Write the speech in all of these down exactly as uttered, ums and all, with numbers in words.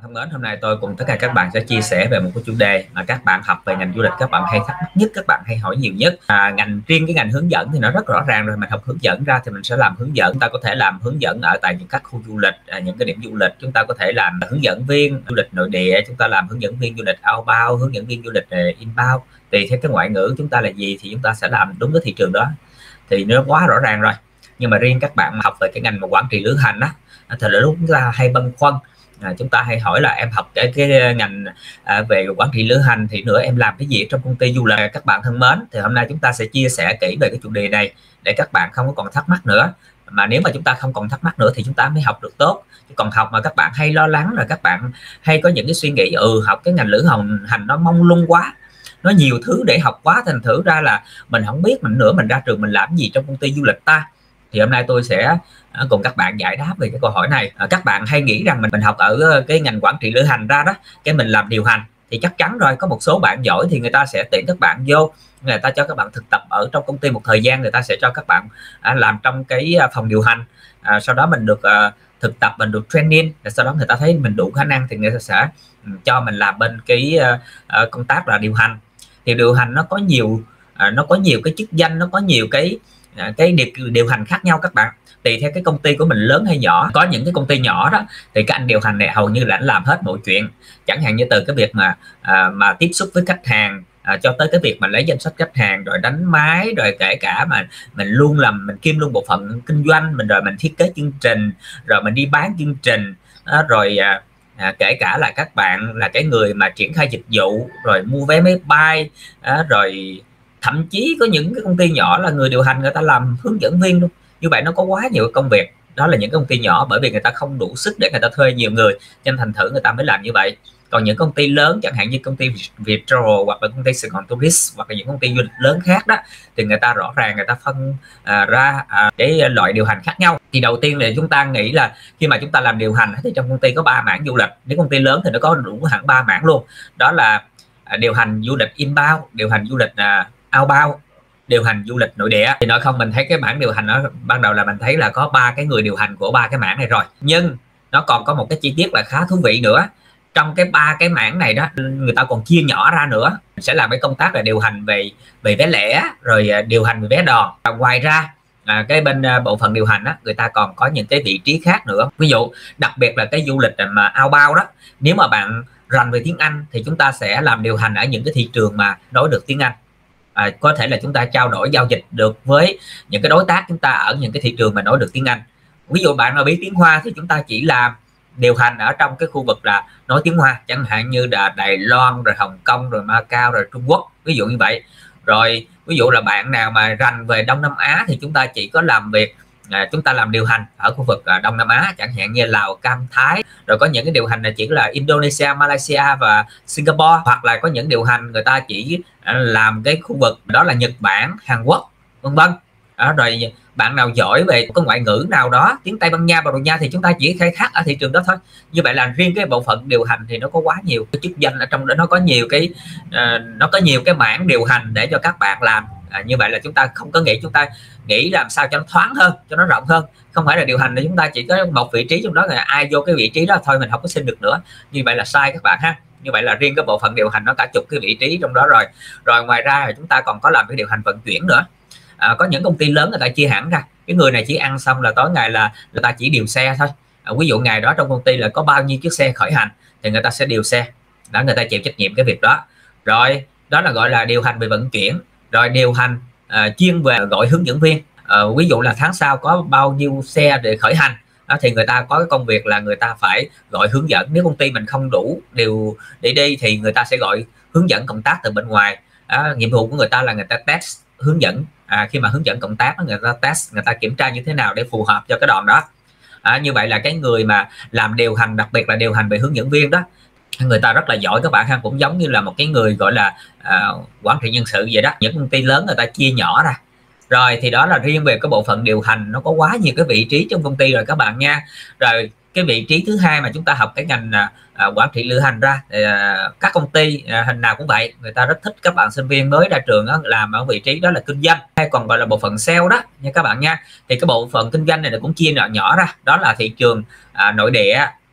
thân mến, hôm nay tôi cùng tất cả các bạn sẽ chia sẻ về một cái chủ đề mà các bạn học về ngành du lịch các bạn hay thắc mắc nhất, các bạn hay hỏi nhiều nhất. À, ngành riêng cái ngành hướng dẫn thì nó rất rõ ràng rồi, mình học hướng dẫn ra thì mình sẽ làm hướng dẫn. Chúng ta có thể làm hướng dẫn ở tại những các khu du lịch, à, những cái điểm du lịch. Chúng ta có thể làm hướng dẫn viên du lịch nội địa, chúng ta làm hướng dẫn viên du lịch outbound, hướng dẫn viên du lịch inbound. Tùy theo cái ngoại ngữ chúng ta là gì thì chúng ta sẽ làm đúng cái thị trường đó, thì nó quá rõ ràng rồi. Nhưng mà riêng các bạn học về cái ngành mà quản trị lữ hành á, thì lúc chúng ta hay băn khoăn. À, chúng ta hay hỏi là em học cái cái ngành à, về quản trị lữ hành thì nữa em làm cái gì trong công ty du lịch. Các bạn thân mến, thì hôm nay chúng ta sẽ chia sẻ kỹ về cái chủ đề này để các bạn không có còn thắc mắc nữa. Mà nếu mà chúng ta không còn thắc mắc nữa thì chúng ta mới học được tốt. Chứ còn học mà các bạn hay lo lắng, rồi các bạn hay có những cái suy nghĩ ừ học cái ngành lữ hành nó mông lung quá, nó nhiều thứ để học quá, thành thử ra là mình không biết mình nữa mình ra trường mình làm gì trong công ty du lịch ta. Thì hôm nay tôi sẽ cùng các bạn giải đáp về cái câu hỏi này. À, các bạn hay nghĩ rằng mình mình học ở cái ngành quản trị lữ hành ra đó, cái mình làm điều hành thì chắc chắn rồi, có một số bạn giỏi thì người ta sẽ tuyển các bạn vô, người ta cho các bạn thực tập ở trong công ty một thời gian, người ta sẽ cho các bạn à, làm trong cái phòng điều hành. À, sau đó mình được à, thực tập, mình được training, sau đó người ta thấy mình đủ khả năng thì người ta sẽ cho mình làm bên cái à, à, công tác là điều hành. Thì điều hành nó có nhiều à, nó có nhiều cái chức danh, nó có nhiều cái à, cái điều, điều hành khác nhau các bạn. Tùy theo cái công ty của mình lớn hay nhỏ. Có những cái công ty nhỏ đó thì các anh điều hành này hầu như là anh làm hết mọi chuyện, chẳng hạn như từ cái việc mà à, mà tiếp xúc với khách hàng à, cho tới cái việc mà lấy danh sách khách hàng, rồi đánh máy, rồi kể cả mà mình luôn làm mình kiêm luôn bộ phận kinh doanh mình, rồi mình thiết kế chương trình, rồi mình đi bán chương trình đó, rồi à, à, kể cả là các bạn là cái người mà triển khai dịch vụ, rồi mua vé máy bay à, rồi thậm chí có những cái công ty nhỏ là người điều hành người ta làm hướng dẫn viên luôn. Như vậy nó có quá nhiều công việc. Đó là những công ty nhỏ, bởi vì người ta không đủ sức để người ta thuê nhiều người, nên thành thử người ta mới làm như vậy. Còn những công ty lớn chẳng hạn như công ty Viettravel hoặc là công ty Sài Gòn Tourist hoặc là những công ty du lịch lớn khác đó, thì người ta rõ ràng người ta phân à, ra à, cái loại điều hành khác nhau. Thì đầu tiên là chúng ta nghĩ là khi mà chúng ta làm điều hành thì trong công ty có ba mảng du lịch. Nếu công ty lớn thì nó có đủ hẳn ba mảng luôn. Đó là à, điều hành du lịch inbound, điều hành du lịch à, outbound, điều hành du lịch nội địa. Thì nói không, mình thấy cái mảng điều hành nó ban đầu là mình thấy là có ba cái người điều hành của ba cái mảng này rồi, nhưng nó còn có một cái chi tiết là khá thú vị nữa. Trong cái ba cái mảng này đó, người ta còn chia nhỏ ra nữa, sẽ làm cái công tác là điều hành về về vé lẻ, rồi điều hành về vé đòn. Và ngoài ra à, cái bên bộ phận điều hành đó, người ta còn có những cái vị trí khác nữa. Ví dụ đặc biệt là cái du lịch mà outbound đó, nếu mà bạn rành về tiếng Anh thì chúng ta sẽ làm điều hành ở những cái thị trường mà nói được tiếng Anh. À, có thể là chúng ta trao đổi giao dịch được với những cái đối tác chúng ta ở những cái thị trường mà nói được tiếng Anh. Ví dụ bạn mà biết tiếng Hoa thì chúng ta chỉ làm điều hành ở trong cái khu vực là nói tiếng Hoa, chẳng hạn như là Đài Loan, rồi Hồng Kông, rồi Macau, rồi Trung Quốc, ví dụ như vậy. Rồi ví dụ là bạn nào mà rành về Đông Nam Á thì chúng ta chỉ có làm việc à, chúng ta làm điều hành ở khu vực à, Đông Nam Á, chẳng hạn như Lào, Cam, Thái. Rồi có những cái điều hành là chỉ là Indonesia, Malaysia và Singapore, hoặc là có những điều hành người ta chỉ à, làm cái khu vực đó là Nhật Bản, Hàn Quốc, vân vân. Rồi bạn nào giỏi về có ngoại ngữ nào đó, tiếng Tây Ban Nha, Bồ Đào Nha thì chúng ta chỉ khai thác ở thị trường đó thôi. Như vậy là riêng cái bộ phận điều hành thì nó có quá nhiều cái chức danh ở trong đó, nó có nhiều cái uh, nó có nhiều cái mảng điều hành để cho các bạn làm. À, như vậy là chúng ta không có nghĩ chúng ta nghĩ làm sao cho nó thoáng hơn, cho nó rộng hơn. Không phải là điều hành thì chúng ta chỉ có một vị trí trong đó, là ai vô cái vị trí đó thôi mình không có xin được nữa. Như vậy là sai các bạn ha. Như vậy là riêng cái bộ phận điều hành nó cả chục cái vị trí trong đó rồi. Rồi ngoài ra thì chúng ta còn có làm cái điều hành vận chuyển nữa. À, có những công ty lớn người ta chia hẳn ra, cái người này chỉ ăn xong là tối ngày là người ta chỉ điều xe thôi. À, ví dụ ngày đó trong công ty là có bao nhiêu chiếc xe khởi hành thì người ta sẽ điều xe đó, người ta chịu trách nhiệm cái việc đó. Rồi đó là gọi là điều hành về vận chuyển. Rồi điều hành à, chuyên về gọi hướng dẫn viên. À, ví dụ là tháng sau có bao nhiêu xe để khởi hành đó, thì người ta có cái công việc là người ta phải gọi hướng dẫn. Nếu công ty mình không đủ điều để đi thì người ta sẽ gọi hướng dẫn cộng tác từ bên ngoài. À, nhiệm vụ của người ta là người ta test hướng dẫn. À, khi mà hướng dẫn cộng tác người ta test, người ta kiểm tra như thế nào để phù hợp cho cái đoạn đó. À, như vậy là cái người mà làm điều hành, đặc biệt là điều hành về hướng dẫn viên đó, người ta rất là giỏi các bạn ha. Cũng giống như là một cái người gọi là à, quản trị nhân sự vậy đó. Những công ty lớn người ta chia nhỏ ra rồi, thì đó là riêng về cái bộ phận điều hành, nó có quá nhiều cái vị trí trong công ty rồi các bạn nha. Rồi cái vị trí thứ hai mà chúng ta học cái ngành à, quản trị lữ hành ra thì, à, các công ty à, hình nào cũng vậy, người ta rất thích các bạn sinh viên mới ra trường đó, làm ở vị trí đó là kinh doanh, hay còn gọi là bộ phận sale đó nha các bạn nha. Thì cái bộ phận kinh doanh này cũng chia nhỏ nhỏ ra, đó là thị trường à, nội địa,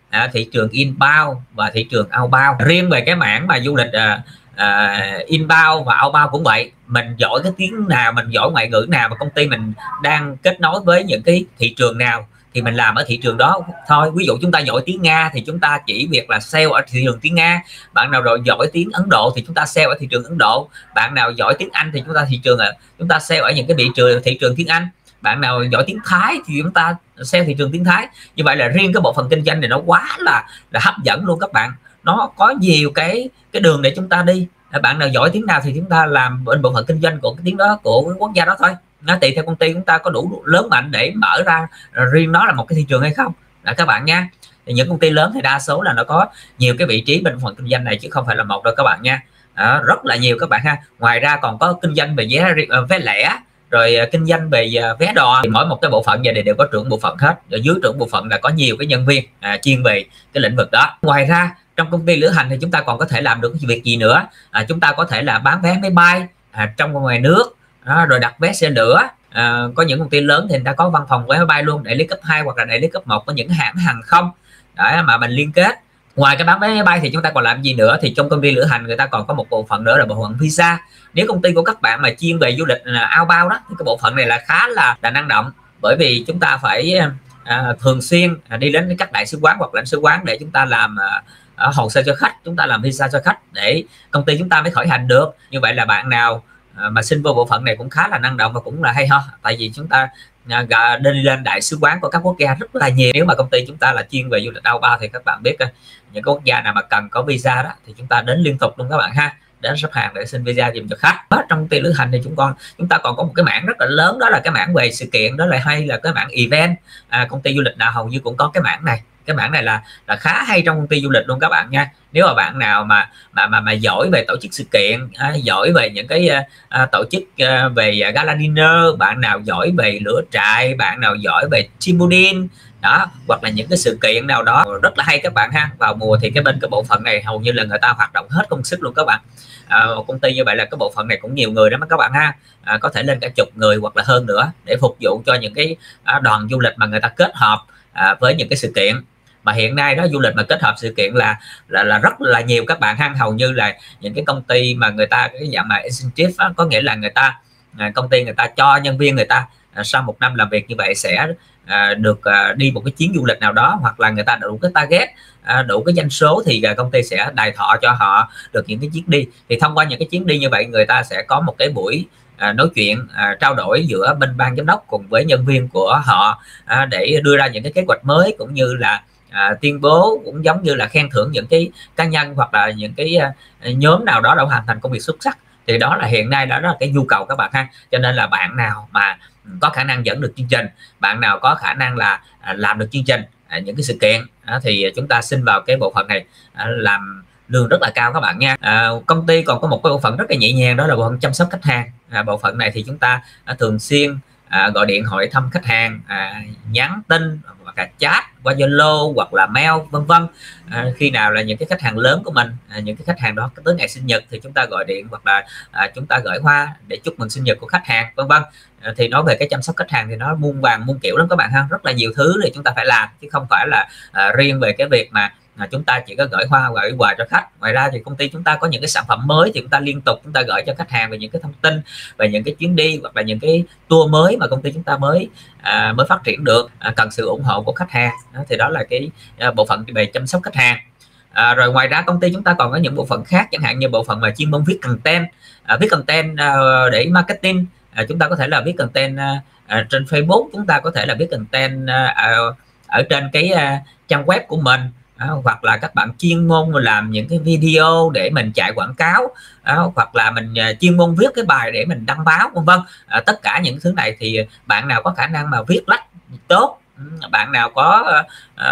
à, thị trường inbound và thị trường outbound. Riêng về cái mảng mà du lịch à, à, inbound và outbound cũng vậy, mình giỏi cái tiếng nào, mình giỏi ngoại ngữ nào, mà công ty mình đang kết nối với những cái thị trường nào thì mình làm ở thị trường đó thôi. Ví dụ chúng ta giỏi tiếng Nga thì chúng ta chỉ việc là sale ở thị trường tiếng Nga, bạn nào rồi giỏi tiếng Ấn Độ thì chúng ta sale ở thị trường Ấn Độ, bạn nào giỏi tiếng Anh thì chúng ta thị trường chúng ta sale ở những cái thị trường thị trường tiếng Anh, bạn nào giỏi tiếng Thái thì chúng ta sale thị trường tiếng Thái. Như vậy là riêng cái bộ phận kinh doanh này nó quá là là hấp dẫn luôn các bạn, nó có nhiều cái cái đường để chúng ta đi. Bạn nào giỏi tiếng nào thì chúng ta làm bên bộ phận kinh doanh của cái tiếng đó, của cái quốc gia đó thôi. Nó tùy theo công ty chúng ta có đủ lớn mạnh để mở ra riêng nó là một cái thị trường hay không đã các bạn nha. Thì những công ty lớn thì đa số là nó có nhiều cái vị trí bên bộ phận kinh doanh này chứ không phải là một đâu các bạn nha. À, rất là nhiều các bạn ha. Ngoài ra còn có kinh doanh về vé vé lẻ, rồi kinh doanh về vé đò, thì mỗi một cái bộ phận vậy thì đều có trưởng bộ phận hết. Ở dưới trưởng bộ phận là có nhiều cái nhân viên à, chuyên về cái lĩnh vực đó. Ngoài ra trong công ty lữ hành thì chúng ta còn có thể làm được cái việc gì nữa, à, chúng ta có thể là bán vé máy bay à, trong và ngoài nước, à, rồi đặt vé xe lửa. À, có những công ty lớn thì người ta có văn phòng vé máy bay luôn, đại lý cấp hai hoặc là đại lý cấp một, có những hãng hàng không đấy mà mình liên kết. Ngoài cái bán vé máy bay thì chúng ta còn làm gì nữa, thì trong công ty lữ hành người ta còn có một bộ phận nữa là bộ phận visa. Nếu công ty của các bạn mà chuyên về du lịch outbound đó thì cái bộ phận này là khá là, là năng động, bởi vì chúng ta phải à, thường xuyên à, đi đến các đại sứ quán hoặc lãnh sứ quán để chúng ta làm à, hồ sơ cho khách, chúng ta làm visa cho khách để công ty chúng ta mới khởi hành được. Như vậy là bạn nào à, mà xin vô bộ phận này cũng khá là năng động và cũng là hay ho, tại vì chúng ta à, đi lên đại sứ quán của các quốc gia rất là nhiều. Nếu mà công ty chúng ta là chuyên về du lịch outbound thì các bạn biết những quốc gia nào mà cần có visa đó thì chúng ta đến liên tục luôn các bạn ha, đến shop hàng để xin visa dùm cho khách. Ở trong công ty lữ hành thì chúng con chúng ta còn có một cái mảng rất là lớn, đó là cái mảng về sự kiện, đó là hay là cái mảng event. À, công ty du lịch nào hầu như cũng có cái mảng này. Cái mảng này là là khá hay trong công ty du lịch luôn các bạn nha. Nếu mà bạn nào mà mà mà, mà giỏi về tổ chức sự kiện, à, giỏi về những cái à, tổ chức à, về gala dinner, bạn nào giỏi về lửa trại, bạn nào giỏi về team building đó, hoặc là những cái sự kiện nào đó rất là hay các bạn ha, vào mùa thì cái bên cái bộ phận này hầu như là người ta hoạt động hết công sức luôn các bạn. À, một công ty như vậy là cái bộ phận này cũng nhiều người đó các bạn ha, à, có thể lên cả chục người hoặc là hơn nữa để phục vụ cho những cái à, đoàn du lịch mà người ta kết hợp à, với những cái sự kiện. Mà hiện nay đó, du lịch mà kết hợp sự kiện là là, là rất là nhiều các bạn ha. Hầu như là những cái công ty mà người ta cái dạng mà incentive á, có nghĩa là người ta à, công ty người ta cho nhân viên người ta à, sau một năm làm việc như vậy sẽ à, được à, đi một cái chuyến du lịch nào đó, hoặc là người ta đủ cái target, à, đủ cái doanh số thì à, công ty sẽ đài thọ cho họ được những cái chuyến đi. Thì thông qua những cái chuyến đi như vậy, người ta sẽ có một cái buổi À, nói chuyện à, trao đổi giữa bên ban giám đốc cùng với nhân viên của họ à, để đưa ra những cái kế hoạch mới, cũng như là à, tuyên bố, cũng giống như là khen thưởng những cái cá nhân hoặc là những cái à, nhóm nào đó đã hoàn thành công việc xuất sắc. Thì đó là hiện nay đó là cái nhu cầu các bạn ha. Cho nên là bạn nào mà có khả năng dẫn được chương trình, bạn nào có khả năng là à, làm được chương trình à, những cái sự kiện à, thì chúng ta xin vào cái bộ phận này à, làm lương rất là cao các bạn nha. À, công ty còn có một cái bộ phận rất là nhẹ nhàng, đó là bộ phận chăm sóc khách hàng. À, bộ phận này thì chúng ta à, thường xuyên à, gọi điện hỏi thăm khách hàng, à, nhắn tin hoặc là chat qua Zalo hoặc là mail vân vân. À, khi nào là những cái khách hàng lớn của mình, à, những cái khách hàng đó tới ngày sinh nhật thì chúng ta gọi điện hoặc là à, chúng ta gửi hoa để chúc mừng sinh nhật của khách hàng vân vân. À, thì nói về cái chăm sóc khách hàng thì nó muôn vàng muôn kiểu lắm các bạn ha, rất là nhiều thứ thì chúng ta phải làm, chứ không phải là à, riêng về cái việc mà À, chúng ta chỉ có gửi hoa gửi quà cho khách. Ngoài ra thì công ty chúng ta có những cái sản phẩm mới thì chúng ta liên tục chúng ta gửi cho khách hàng về những cái thông tin về những cái chuyến đi hoặc là những cái tour mới mà công ty chúng ta mới à, mới phát triển được, à, cần sự ủng hộ của khách hàng. Đó, thì đó là cái à, bộ phận về chăm sóc khách hàng. À, rồi ngoài ra công ty chúng ta còn có những bộ phận khác, chẳng hạn như bộ phận mà chuyên môn viết content, à, viết content à, để marketing. À, chúng ta có thể là viết content à, à, trên Facebook, chúng ta có thể là viết content à, à, ở trên cái à, trang web của mình. À, hoặc là các bạn chuyên môn làm những cái video để mình chạy quảng cáo, à, hoặc là mình uh, chuyên môn viết cái bài để mình đăng báo vân vân. À, tất cả những thứ này thì bạn nào có khả năng mà viết lách tốt, bạn nào có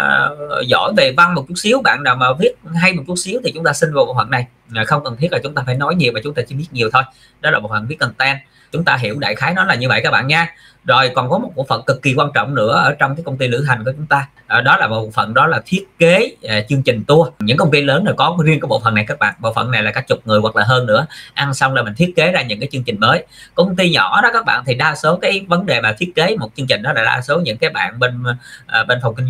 uh, giỏi về văn một chút xíu, bạn nào mà viết hay một chút xíu thì chúng ta xin vào bộ phận này. À, không cần thiết là chúng ta phải nói nhiều mà chúng ta chỉ biết nhiều thôi. Đó là bộ phận viết content, chúng ta hiểu đại khái nó là như vậy các bạn nha. Rồi còn có một bộ phận cực kỳ quan trọng nữa ở trong cái công ty lữ hành của chúng ta, à, đó là bộ phận đó là thiết kế à, chương trình tour. Những công ty lớn là có riêng cái bộ phận này các bạn. Bộ phận này là cả chục người hoặc là hơn nữa, ăn xong là mình thiết kế ra những cái chương trình mới. Công ty nhỏ đó các bạn thì đa số cái vấn đề mà thiết kế một chương trình đó là đa số những cái bạn bên à, bên phòng kinh doanh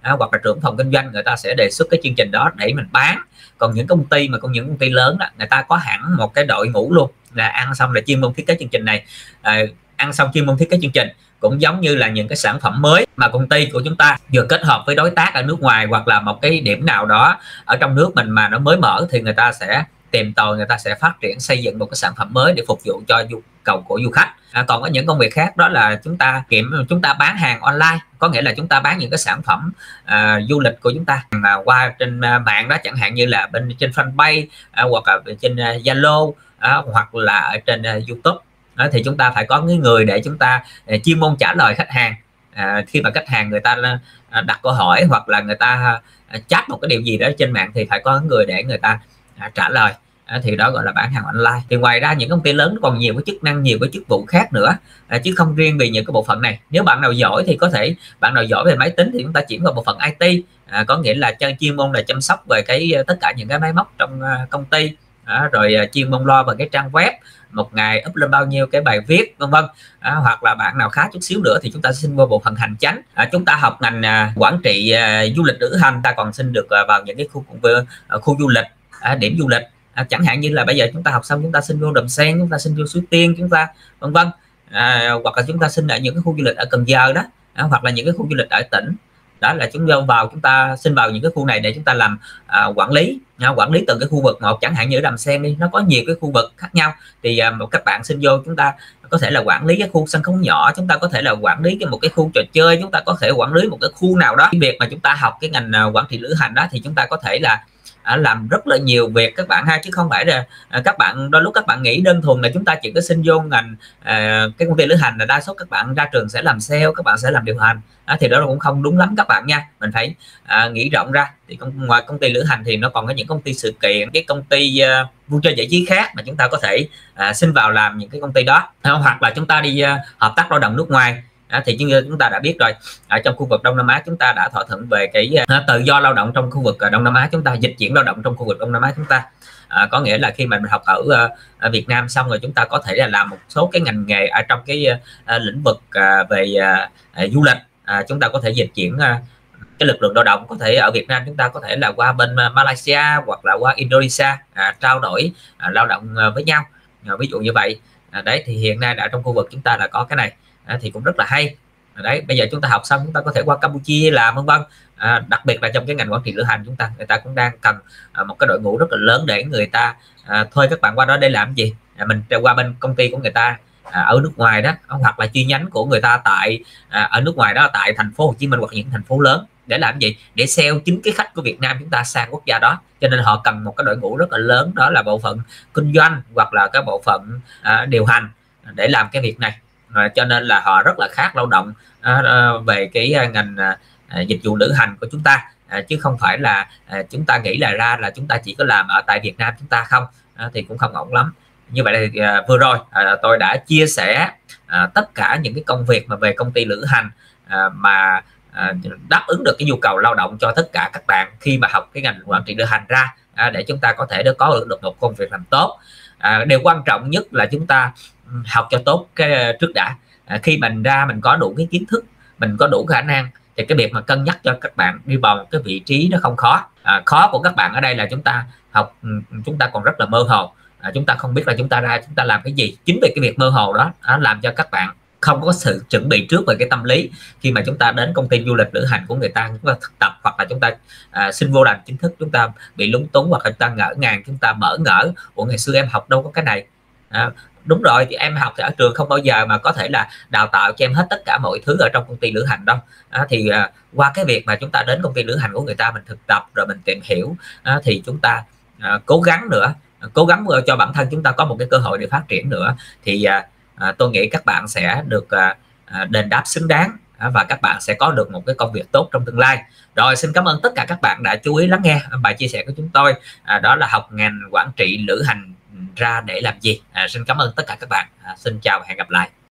à, hoặc là trưởng phòng kinh doanh người ta sẽ đề xuất cái chương trình đó để mình bán. Còn những công ty mà còn những công ty lớn đó, người ta có hẳn một cái đội ngũ luôn là ăn xong là chuyên môn thiết kế chương trình này, à, ăn xong chuyên môn thiết kế chương trình. Cũng giống như là những cái sản phẩm mới mà công ty của chúng ta vừa kết hợp với đối tác ở nước ngoài hoặc là một cái điểm nào đó ở trong nước mình mà nó mới mở, thì người ta sẽ tìm tòi, người ta sẽ phát triển xây dựng một cái sản phẩm mới để phục vụ cho nhu cầu của du khách. À, còn có những công việc khác đó là chúng ta kiểm chúng ta bán hàng online, có nghĩa là chúng ta bán những cái sản phẩm à, du lịch của chúng ta mà qua trên mạng đó, chẳng hạn như là bên trên fanpage à, hoặc là trên Zalo à, hoặc là ở trên uh, YouTube. Đó, thì chúng ta phải có cái người để chúng ta uh, chuyên môn trả lời khách hàng. À, khi mà khách hàng người ta uh, đặt câu hỏi hoặc là người ta uh, chat một cái điều gì đó trên mạng thì phải có người để người ta uh, trả lời. À, thì đó gọi là bán hàng online. Thì ngoài ra những công ty lớn còn nhiều cái chức năng, nhiều cái chức vụ khác nữa, à, chứ không riêng vì những cái bộ phận này. Nếu bạn nào giỏi thì có thể bạn nào giỏi về máy tính thì chúng ta chuyển vào bộ phận i tê, à, có nghĩa là chuyên môn là chăm sóc về cái tất cả những cái máy móc trong uh, công ty, à, rồi uh, chuyên môn lo về cái trang web, một ngày up lên bao nhiêu cái bài viết vân vân. À, hoặc là bạn nào khá chút xíu nữa thì chúng ta xin vô bộ phận hành chánh. À, chúng ta học ngành uh, quản trị uh, du lịch lữ hành, ta còn xin được uh, vào những cái khu uh, khu du lịch, uh, điểm du lịch. À, chẳng hạn như là bây giờ chúng ta học xong chúng ta xin vô Đầm Sen, chúng ta xin vô Suối Tiên, chúng ta vân vân, à, hoặc là chúng ta xin ở những cái khu du lịch ở Cần Giờ đó, à, hoặc là những cái khu du lịch ở tỉnh đó, là chúng ta vào chúng ta xin vào những cái khu này để chúng ta làm à, quản lý, à, quản lý từng cái khu vực một. Chẳng hạn như ở Đầm Sen đi, nó có nhiều cái khu vực khác nhau, thì à, một các bạn xin vô chúng ta có thể là quản lý cái khu sân khấu nhỏ, chúng ta có thể là quản lý cái một cái khu trò chơi, chúng ta có thể quản lý một cái khu nào đó. Cái việc mà chúng ta học cái ngành à, quản trị lữ hành đó thì chúng ta có thể là À, làm rất là nhiều việc các bạn ha, chứ không phải là à, các bạn đôi lúc các bạn nghĩ đơn thuần là chúng ta chỉ có xin vô ngành à, cái công ty lữ hành là đa số các bạn ra trường sẽ làm sale, các bạn sẽ làm điều hành, à, thì đó cũng không đúng lắm các bạn nha. Mình phải à, nghĩ rộng ra. Thì công, ngoài công ty lữ hành thì nó còn có những công ty sự kiện, cái công ty à, vui chơi giải trí khác mà chúng ta có thể à, xin vào làm những cái công ty đó, à, hoặc là chúng ta đi à, hợp tác lao động nước ngoài. À, thì như chúng ta đã biết rồi, ở trong khu vực Đông Nam Á chúng ta đã thỏa thuận về cái uh, tự do lao động trong khu vực uh, Đông Nam Á, chúng ta dịch chuyển lao động trong khu vực Đông Nam Á chúng ta, à, có nghĩa là khi mà mình học ở, uh, ở Việt Nam xong rồi chúng ta có thể là làm một số cái ngành nghề ở trong cái uh, lĩnh vực uh, về uh, uh, du lịch, uh, chúng ta có thể dịch chuyển uh, cái lực lượng lao động, có thể ở Việt Nam chúng ta có thể là qua bên uh, Malaysia hoặc là qua Indonesia, uh, trao đổi uh, lao động uh, với nhau, uh, ví dụ như vậy. Uh, đấy thì hiện nay đã trong khu vực chúng ta là có cái này. À, thì cũng rất là hay. Đấy, bây giờ chúng ta học xong chúng ta có thể qua Campuchia làm vân vân. À, đặc biệt là trong cái ngành quản trị lữ hành chúng ta, người ta cũng đang cần à, một cái đội ngũ rất là lớn để người ta à, thuê các bạn qua đó để làm gì. À, mình qua bên công ty của người ta à, ở nước ngoài đó, hoặc là chi nhánh của người ta tại à, ở nước ngoài đó, tại thành phố Hồ Chí Minh hoặc những thành phố lớn, để làm gì? Để sale chính cái khách của Việt Nam chúng ta sang quốc gia đó. Cho nên họ cần một cái đội ngũ rất là lớn, đó là bộ phận kinh doanh hoặc là cái bộ phận à, điều hành để làm cái việc này. À, cho nên là họ rất là khác lao động à, à, về cái à, ngành à, dịch vụ lữ hành của chúng ta, à, chứ không phải là à, chúng ta nghĩ là ra là chúng ta chỉ có làm ở tại Việt Nam chúng ta không, à, thì cũng không ổn lắm. Như vậy thì à, vừa rồi à, tôi đã chia sẻ à, tất cả những cái công việc mà về công ty lữ hành à, mà à, đáp ứng được cái nhu cầu lao động cho tất cả các bạn khi mà học cái ngành quản trị lữ hành ra, à, để chúng ta có thể được có được một công việc làm tốt. À, điều quan trọng nhất là chúng ta học cho tốt cái trước đã. À, khi mình ra mình có đủ cái kiến thức, mình có đủ khả năng thì cái việc mà cân nhắc cho các bạn đi vào một cái vị trí nó không khó. À, khó của các bạn ở đây là chúng ta học chúng ta còn rất là mơ hồ, à, chúng ta không biết là chúng ta ra chúng ta làm cái gì. Chính vì cái việc mơ hồ đó à, làm cho các bạn không có sự chuẩn bị trước về cái tâm lý. Khi mà chúng ta đến công ty du lịch lữ hành của người ta, chúng ta thực tập hoặc là chúng ta à, xin vô làm chính thức, chúng ta bị lúng túng hoặc là chúng ta ngỡ ngàng, chúng ta bỡ ngỡ, ủa ngày xưa em học đâu có cái này. À, đúng rồi, thì em học thì ở trường không bao giờ mà có thể là đào tạo cho em hết tất cả mọi thứ ở trong công ty lữ hành đâu. À, thì à, qua cái việc mà chúng ta đến công ty lữ hành của người ta, mình thực tập rồi mình tìm hiểu, à, thì chúng ta à, cố gắng nữa, cố gắng cho bản thân chúng ta có một cái cơ hội để phát triển nữa, thì à, à, tôi nghĩ các bạn sẽ được à, à, đền đáp xứng đáng, à, và các bạn sẽ có được một cái công việc tốt trong tương lai. Rồi, xin cảm ơn tất cả các bạn đã chú ý lắng nghe bài chia sẻ của chúng tôi, à, đó là học ngành quản trị lữ hành ra để làm gì. À, xin cảm ơn tất cả các bạn. À, xin chào và hẹn gặp lại.